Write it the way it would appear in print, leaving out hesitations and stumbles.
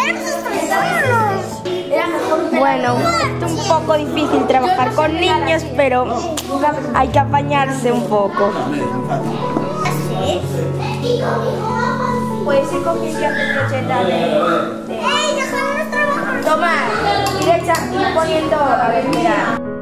queremos estresarnos. Bueno, es un poco difícil trabajar con niños, pero hay que apañarse un poco. Puedes ir cogiendo brocheta de... ¡Ey, déjanos trabajar! Toma, y poniendo, a ver, mira.